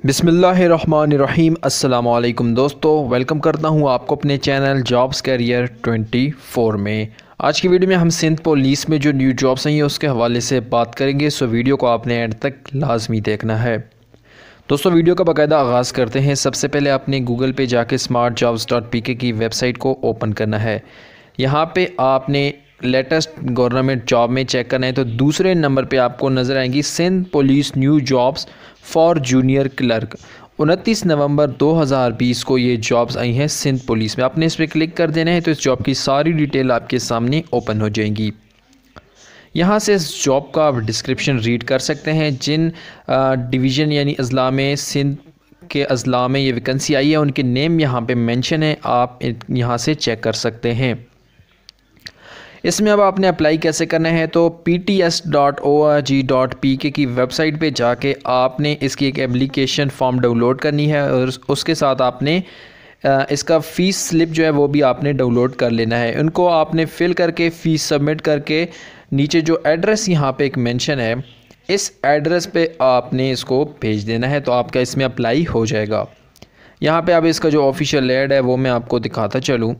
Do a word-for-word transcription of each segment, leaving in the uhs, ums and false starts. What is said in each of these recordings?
बिस्मिल्लाहिर्रहमानिर्रहीम। अस्सलाम वालेकुम दोस्तों, वेलकम करता हूं आपको अपने चैनल जॉब्स कैरियर चौबीस में। आज की वीडियो में हम सिंध पुलिस में जो न्यू जॉब्स आई हैं उसके हवाले से बात करेंगे, सो वीडियो को आपने एंड तक लाजमी देखना है। दोस्तों वीडियो का बाकायदा आगाज़ करते हैं। सबसे पहले आपने गूगल पे जाके smart jobs dot P K की वेबसाइट को ओपन करना है। यहाँ पे आपने लेटेस्ट गवर्नमेंट जॉब में चेक करना है तो दूसरे नंबर पे आपको नज़र आएंगी Sindh police new jobs for junior clerk. उनतीस नवंबर दो हज़ार बीस को ये जॉब्स आई हैं सिंध पुलिस में। आपने इस पर क्लिक कर देना है तो इस जॉब की सारी डिटेल आपके सामने ओपन हो जाएंगी। यहाँ से इस जॉब का आप डिस्क्रिप्शन रीड कर सकते हैं। जिन डिवीज़न यानी अजला में सिंध के अजला में ये वैकेंसी आई है उनके नेम यहाँ पे मेंशन है, आप यहाँ से चेक कर सकते हैं। इसमें अब आपने अप्लाई कैसे करना है तो P T S dot O R G dot P K की वेबसाइट पे जाके आपने इसकी एक एप्लीकेशन फॉर्म डाउनलोड करनी है और उसके साथ आपने इसका फ़ीस स्लिप जो है वो भी आपने डाउनलोड कर लेना है। उनको आपने फ़िल करके फ़ीस सबमिट करके नीचे जो एड्रेस यहाँ पे एक मेंशन है इस एड्रेस पे आपने इसको भेज देना है तो आपका इसमें अप्लाई हो जाएगा। यहाँ पे अब इसका जो ऑफिशियल ऐड है वो मैं आपको दिखाता चलूँ।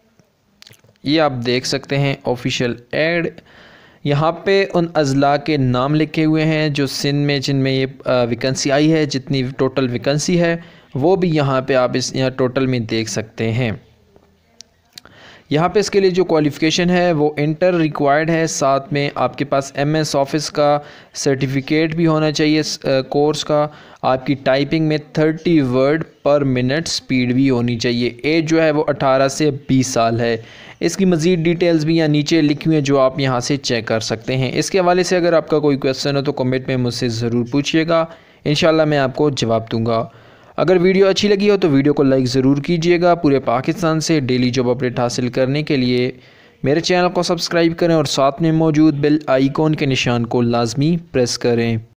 ये आप देख सकते हैं ऑफिशियल ऐड। यहाँ पे उन अजला के नाम लिखे हुए हैं जो सिंध में जिनमें ये वैकेंसी आई है, जितनी टोटल वैकेंसी है वो भी यहाँ पे आप इस यहाँ टोटल में देख सकते हैं। यहाँ पे इसके लिए जो क्वालिफ़िकेशन है वो इंटर रिक्वायर्ड है, साथ में आपके पास एम एस ऑफिस का सर्टिफिकेट भी होना चाहिए कोर्स का। आपकी टाइपिंग में thirty word per minute speed भी होनी चाहिए। एज जो है वो अठारह से बीस साल है। इसकी मज़ीद डिटेल्स भी यहाँ नीचे लिखी हुई हैं जो आप यहाँ से चेक कर सकते हैं। इसके हवाले से अगर आपका कोई क्वेश्चन हो तो कमेंट में मुझसे ज़रूर पूछिएगा, इंशाल्लाह मैं आपको जवाब दूँगा। अगर वीडियो अच्छी लगी हो तो वीडियो को लाइक ज़रूर कीजिएगा। पूरे पाकिस्तान से डेली जॉब अपडेट हासिल करने के लिए मेरे चैनल को सब्सक्राइब करें और साथ में मौजूद बेल आइकॉन के निशान को लाजमी प्रेस करें।